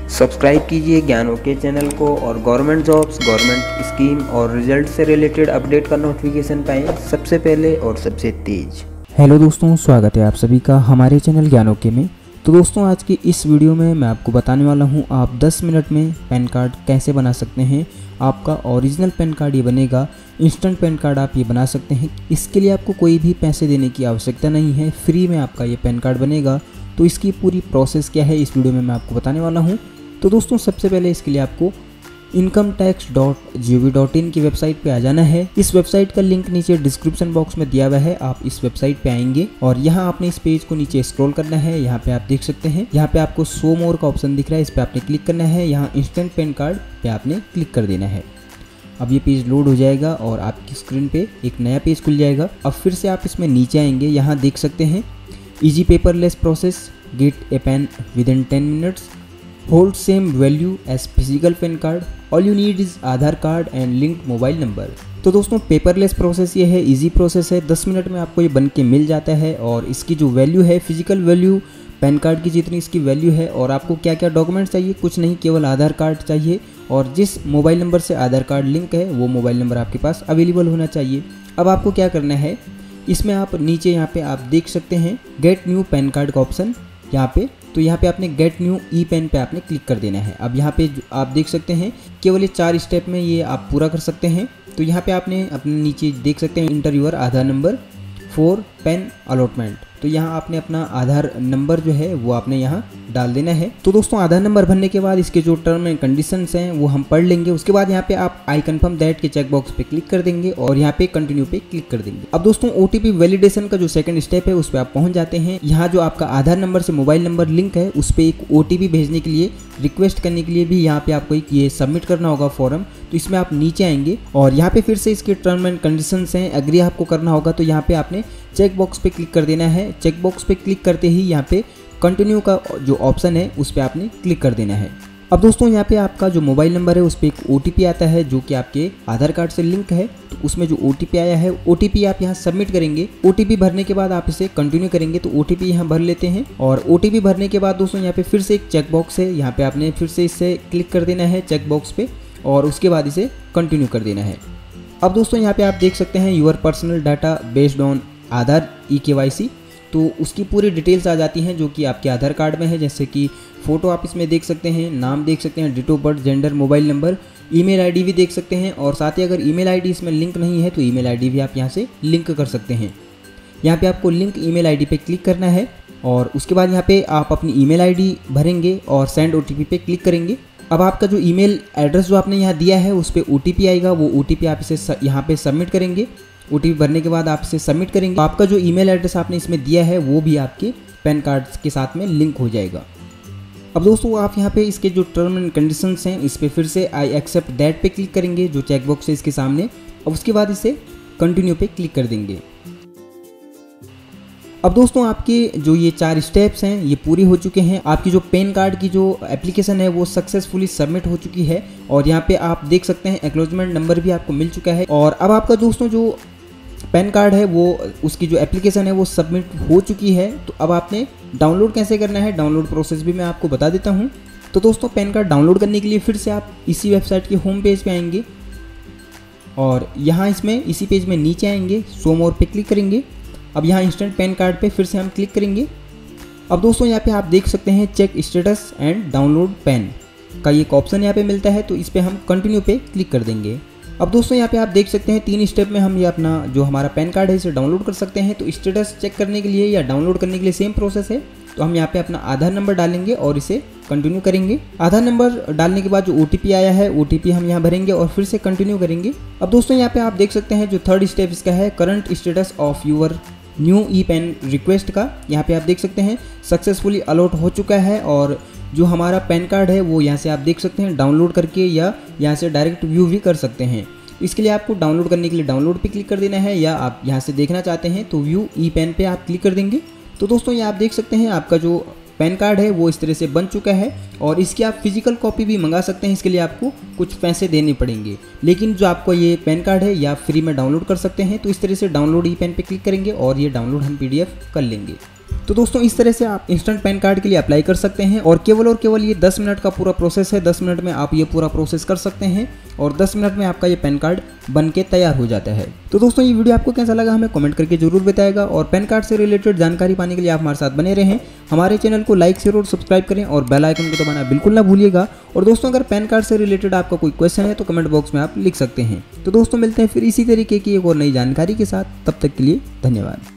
Subscribe कीजिए ज्ञान के चैनल को और गवर्नमेंट जॉब्स, गवर्नमेंट स्कीम और रिजल्ट से रिलेटेड अपडेट का नोटिफिकेशन पाएँ सबसे पहले और सबसे तेज। हेलो दोस्तों, स्वागत है आप सभी का हमारे चैनल ज्ञान के में। तो दोस्तों, आज की इस वीडियो में मैं आपको बताने वाला हूं आप 10 मिनट में पैन कार्ड कैसे बना सकते हैं। आपका ओरिजिनल पैन कार्ड ये बनेगा, इंस्टेंट पैन कार्ड आप ये बना सकते हैं। इसके लिए आपको कोई भी पैसे देने की आवश्यकता नहीं है, फ्री में आपका ये पैन कार्ड बनेगा। तो इसकी पूरी प्रोसेस क्या है इस वीडियो में मैं आपको बताने वाला हूँ। तो दोस्तों, सबसे पहले इसके लिए आपको incometax.gov.in की वेबसाइट पे आ जाना है। इस वेबसाइट का लिंक नीचे डिस्क्रिप्शन बॉक्स में दिया हुआ है। आप इस वेबसाइट पे आएंगे और यहाँ आपने इस पेज को नीचे स्क्रॉल करना है। यहाँ पे आप देख सकते हैं, यहाँ पे आपको शो मोर का ऑप्शन दिख रहा है, इस पे आपने क्लिक करना है। यहाँ इंस्टेंट पैन कार्ड पे आपने क्लिक कर देना है। अब ये पेज लोड हो जाएगा और आपकी स्क्रीन पे एक नया पेज खुल जाएगा। अब फिर से आप इसमें नीचे आएंगे, यहाँ देख सकते हैं easy paperless process, get a PAN within 10 minutes, hold same value as physical PAN card, all you need is Aadhaar card and linked mobile number. तो दोस्तों, पेपरलेस प्रोसेस ये है, इजी प्रोसेस है, 10 मिनट में आपको ये बन के मिल जाता है। और इसकी जो वैल्यू है, फिजिकल वैल्यू पैन कार्ड की जितनी इसकी वैल्यू है। और आपको क्या क्या डॉक्यूमेंट्स चाहिए, कुछ नहीं, केवल आधार कार्ड चाहिए और जिस मोबाइल नंबर से आधार कार्ड लिंक है वो मोबाइल नंबर आपके पास अवेलेबल होना चाहिए। अब आपको क्या करना है, इसमें आप नीचे यहाँ पे आप देख सकते हैं गेट न्यू पैन कार्ड का ऑप्शन यहाँ पे। तो यहाँ पे आपने गेट न्यू ई पेन पे आपने क्लिक कर देना है। अब यहाँ पे आप देख सकते हैं केवल ये 4 स्टेप में ये आप पूरा कर सकते हैं। तो यहाँ पे आपने अपने नीचे देख सकते हैं enter your Aadhaar number for PAN allotment. तो यहाँ आपने अपना आधार नंबर जो है वो आपने यहाँ डाल देना है। तो दोस्तों, आधार नंबर भरने के बाद इसके जो टर्म एंड कंडीशंस हैं वो हम पढ़ लेंगे। उसके बाद यहाँ पे आप आई कंफर्म दैट के चेक बॉक्स पे क्लिक कर देंगे और यहाँ पे कंटिन्यू पे क्लिक कर देंगे। अब दोस्तों, ओटीपी वैलिडेशन का जो सेकंड स्टेप है उस पर आप पहुंच जाते हैं। यहाँ जो आपका आधार नंबर से मोबाइल नंबर लिंक है उस पर एक ओटीपी भेजने के लिए, रिक्वेस्ट करने के लिए भी यहाँ पे आपको एक ये सबमिट करना होगा फॉर्म। तो इसमें आप नीचे आएंगे और यहाँ पे फिर से इसके टर्म एंड कंडीशंस हैं, एग्री आपको करना होगा। तो यहाँ पे आपने चेक बॉक्स पे क्लिक कर देना है। चेक बॉक्स पे क्लिक करते ही यहाँ पे कंटिन्यू का जो ऑप्शन है उस पर आपने क्लिक कर देना है। अब दोस्तों, यहाँ पे आपका जो मोबाइल नंबर है उस पर एक ओटीपी आता है जो कि आपके आधार कार्ड से लिंक है। तो उसमें जो ओटीपी आया है, ओटीपी आप यहाँ सबमिट करेंगे। ओटीपी भरने के बाद आप इसे कंटिन्यू करेंगे। तो ओटीपी यहाँ भर लेते हैं और ओटीपी भरने के बाद दोस्तों यहाँ पे फिर से एक चेक बॉक्स है, यहाँ पे आपने फिर से इससे क्लिक कर देना है चेक बॉक्स पे और उसके बाद इसे कंटिन्यू कर देना है। अब दोस्तों, यहाँ पे आप देख सकते हैं your personal data based on Aadhaar EKYC। तो उसकी पूरी डिटेल्स आ जाती हैं जो कि आपके आधार कार्ड में है, जैसे कि फ़ोटो आप इसमें देख सकते हैं, नाम देख सकते हैं, date of birth, gender, mobile number, email ID भी देख सकते हैं। और साथ ही अगर ईमेल आईडी इसमें लिंक नहीं है तो ईमेल आईडी भी आप यहाँ से लिंक कर सकते हैं। यहाँ पे आपको लिंक ईमेल आईडी पे क्लिक करना है और उसके बाद यहाँ पे आप अपनी ईमेल आईडी भरेंगे और सेंड OTP पे क्लिक करेंगे। अब आपका जो ईमेल एड्रेस जो आपने यहाँ दिया है उस पर OTP आएगा, वो OTP आप इसे यहाँ पे सबमिट करेंगे। OTP भरने के बाद आप इसे सबमिट करेंगे। आपका जो ईमेल एड्रेस आपने इसमें दिया है वो भी आपके पैन कार्ड के साथ में लिंक हो जाएगा। अब दोस्तों, आप यहाँ पे इसके जो टर्म एंड कंडीशंस हैं इस पर फिर से आई एक्सेप्ट दैट पे क्लिक करेंगे जो चेक बॉक्स है इसके सामने। और उसके बाद इसे कंटिन्यू पे क्लिक कर देंगे। अब दोस्तों, आपके जो ये 4 स्टेप्स हैं ये पूरी हो चुके हैं। आपकी जो पैन कार्ड की जो एप्लीकेशन है वो सक्सेसफुली सबमिट हो चुकी है और यहाँ पे आप देख सकते हैं एक्नॉलेजमेंट नंबर भी आपको मिल चुका है। और अब आपका दोस्तों जो पैन कार्ड है वो उसकी जो एप्लीकेशन है वो सबमिट हो चुकी है। तो अब आपने डाउनलोड कैसे करना है, डाउनलोड प्रोसेस भी मैं आपको बता देता हूँ। तो दोस्तों, पैन कार्ड डाउनलोड करने के लिए फिर से आप इसी वेबसाइट के होम पेज पे आएंगे और यहाँ इसमें इसी पेज में नीचे आएंगे, शो मोर पे क्लिक करेंगे। अब यहाँ इंस्टेंट पैन कार्ड पे फिर से हम क्लिक करेंगे। अब दोस्तों, यहाँ पे आप देख सकते हैं check status and download PAN का एक ऑप्शन यहाँ पे मिलता है। तो इस पर हम कंटिन्यू पे क्लिक कर देंगे। अब दोस्तों, यहाँ पे आप देख सकते हैं 3 स्टेप में हम ये अपना जो हमारा पैन कार्ड है इसे डाउनलोड कर सकते हैं। तो स्टेटस चेक करने के लिए या डाउनलोड करने के लिए सेम प्रोसेस है। तो हम यहाँ पे अपना आधार नंबर डालेंगे और इसे कंटिन्यू करेंगे। आधार नंबर डालने के बाद जो OTP आया है OTP हम यहाँ भरेंगे और फिर से कंटिन्यू करेंगे। अब दोस्तों, यहाँ पे आप देख सकते हैं जो 3rd स्टेप इसका है current status of your new e PAN request का। यहाँ पे आप देख सकते हैं सक्सेसफुली अलॉट हो चुका है और जो हमारा पैन कार्ड है वो यहाँ से आप देख सकते हैं डाउनलोड करके या यहाँ से डायरेक्ट व्यू भी कर सकते हैं। इसके लिए आपको डाउनलोड करने के लिए डाउनलोड पे क्लिक कर देना है या आप यहाँ से देखना चाहते हैं तो व्यू ई पेन पे आप क्लिक कर देंगे। तो दोस्तों, ये आप देख सकते हैं आपका जो पैन कार्ड है वो इस तरह से बन चुका है और इसकी आप फिजिकल कॉपी भी मंगा सकते हैं। इसके लिए आपको कुछ पैसे देने पड़ेंगे, लेकिन जो आपको ये पैन कार्ड है या फ्री में डाउनलोड कर सकते हैं। तो इस तरह से डाउनलोड ई पेन पे क्लिक करेंगे और ये डाउनलोड हम PDF कर लेंगे। तो दोस्तों इस तरह से आप इंस्टेंट पैन कार्ड के लिए अप्लाई कर सकते हैं और केवल ये 10 मिनट का पूरा प्रोसेस है। 10 मिनट में आप ये पूरा प्रोसेस कर सकते हैं और 10 मिनट में आपका ये पैन कार्ड बन के तैयार हो जाता है। तो दोस्तों ये वीडियो आपको कैसा लगा हमें कमेंट करके जरूर बताएगा और पैन कार्ड से रिलेटेड जानकारी पाने के लिए आप हमारे साथ बने रहें। हमारे चैनल को लाइक शेयर और सब्सक्राइब करें और बेल आइकन को दबाना बिल्कुल ना भूलिएगा। और दोस्तों अगर पैन कार्ड से रिलेटेड आपका कोई क्वेश्चन है तो कमेंट बॉक्स में आप लिख सकते हैं। तो दोस्तों मिलते हैं फिर इसी तरीके की एक और नई जानकारी के साथ, तब तक के लिए धन्यवाद।